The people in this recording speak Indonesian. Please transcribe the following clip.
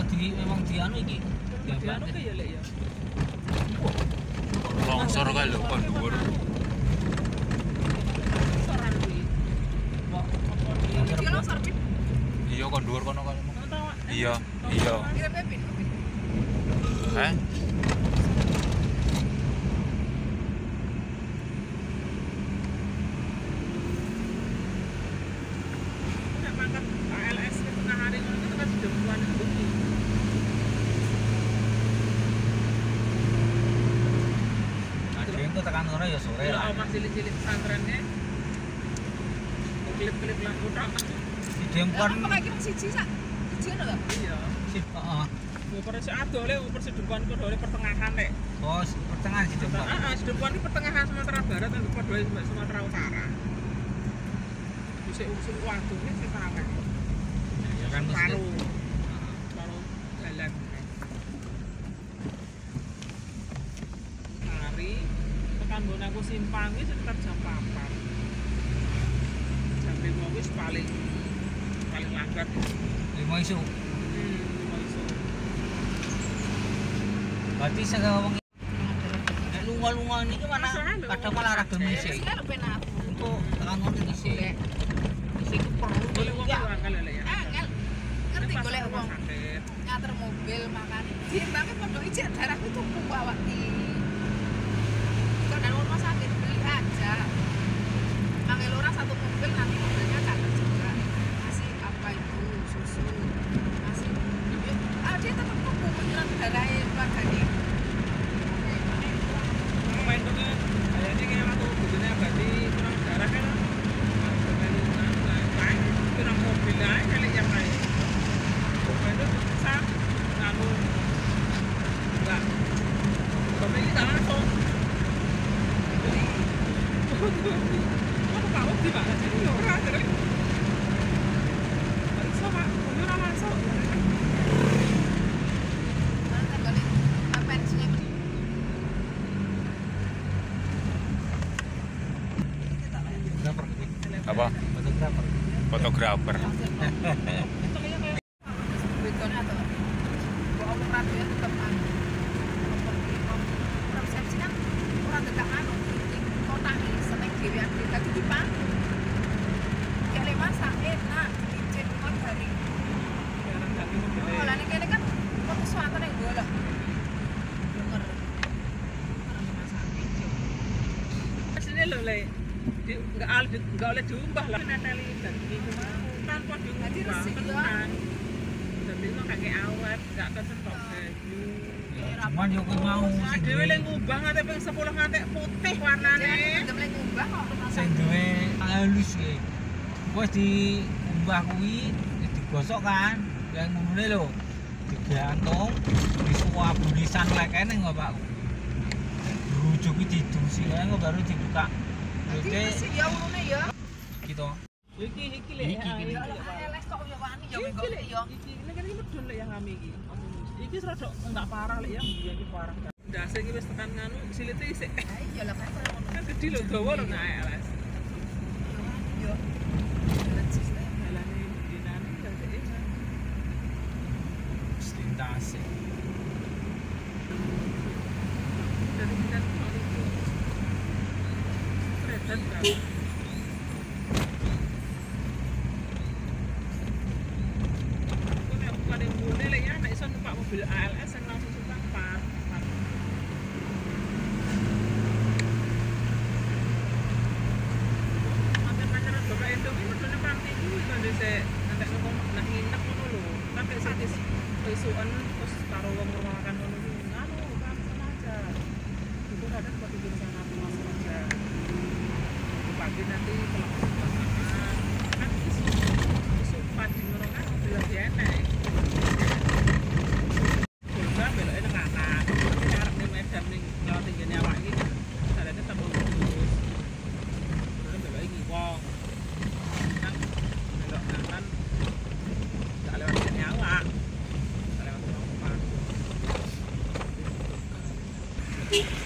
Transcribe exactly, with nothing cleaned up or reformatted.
di memang di anu iki. Di anu ke ya lek ya. Longsor kae lho kon dhuwur. Longsoran kuwi. Kok Dia longsor pin. Iya kon dhuwur kono kan. Tahu. Iya, iya. Kira pin. Heh. Nek mangkat A L S ke tengah hari ngono itu kan demuan bengi. ada yang tekan kono ya sore Kalau lah. omah cilik-cilik pesantrennya klip-klip lampu tok. Di Dempuan Apa kayak kira siji sak. Siji ngono lho. Iya. sip, heeh. Uper si adole, uper si depan kok dole pertengahan nek. Oh, pertengahan di Dempuan. Heeh, si depan iki pertengahan Sumatera Barat dan depan dole Sumatera Utara. Bisa usul waktu ini sing terawih. Ya kan mesti. Baru baru jalan. Hari tekan nggon aku simpang iki sekitar jam empat. Jam lima wis paling paling lambat. Lima isu. Hmm, lima iso. Berarti segala wong nek lunga-lunga niki mana kadang malah ra gelem isih. Sekarang penak. Untuk tekan ngono isih. Isih ku perlu Boleh wong ya. angel ya. Angel. Ngerti Pas golek rumah wong sakit. ngater mobil makan. Diembange pondok ijek darahku tumpuk awak iki. Kalau dari rumah sakit beli aja. Panggil orang satu mobil nanti mobilnya catat juga. Kasih apa itu susu. Kasih. Ah dia tetap tumpuk menyerap darahnya keluarga ini. Main dong ya. Kayaknya kayak waktu bujurnya berarti kurang darah kan. Lain kurang mobil aja kali yang lain. Mobil itu bisa lalu enggak. Tapi kita langsung. Aku tahu di mana sih ini orang dari. Sama, mobil orang langsung. Nanti balik apa pensiunnya beli. Fotografer. Apa? Fotografer. Fotografer. Betonnya atau bawa omong radio ya tetap anu persepsi kan orang tegak anu di kota nih seneng dewi Afrika di Jepang kayak lima sakit nah dicek kan dari oh lah ini kayaknya kan waktu suatu yang gue lah denger rumah sakit Sini lo le, nggak al nggak oleh diubah lah. Neteli dan itu mau tanpa diubah tenan. Dan itu kakek awet, nggak kesentok baju. Cuman yo kuwi mau sing Dewe duwe le ngubah nganti ping sepuluh nganti putih warnane. udah mulai ngubah kok rumah sing sakit duwe halus iki. Wis diumbah kuwi digosok kan. Yang ngene lho. Digantung disuap tulisan lekene kok Pak. Rujuk iki didusi kae kok baru dibuka. nanti Oke, masih ya urune ya gitu. Iki iki le. Iki, iki. ya Allah elek kok ya wani ya Iki bego le. ya Iki ini kan iki medun le yang kami iki. Iki serodok enggak parah le ya, iya iki parah. Ndase iki wis tekan nganu silite isik. ah iya lah kan kalau ngono Kan gede lho dawa lho nek A L S. yo lecis lah Dalane dinane dadi enak. Lintase. Dari kita mau itu. Keren kan? Aku nek paling boleh lek ya nek iso numpak mobil A L S yang langsung sumpah empat. Mantan-mantan bapak itu ini medone panti kuwi kan dhisik nanti nang nang nginep ngono lho. Kan nek satis isukan terus karo wong rumah makan ngono kuwi. Anu kan aja. Itu kadang buat tidur sana langsung aja. Pagi nanti kalau makan kan isu isu pagi ngono kan lebih enak. Juga beloknya nang kanan. Ini arep ning Medan ning lewat tinggane awak iki. Dalane tambah bagus. Terus belok iki wong. Nang belok kanan. Gak lewat tinggane awak. Gak lewat rumah.